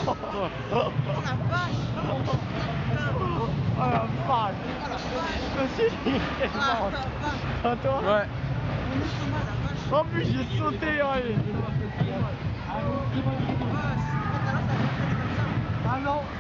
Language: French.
Oh la vache. Oh la vache. Monsieur, il est mort. À toi? Ouais. En plus, j'ai sauté, ouais. Ah non.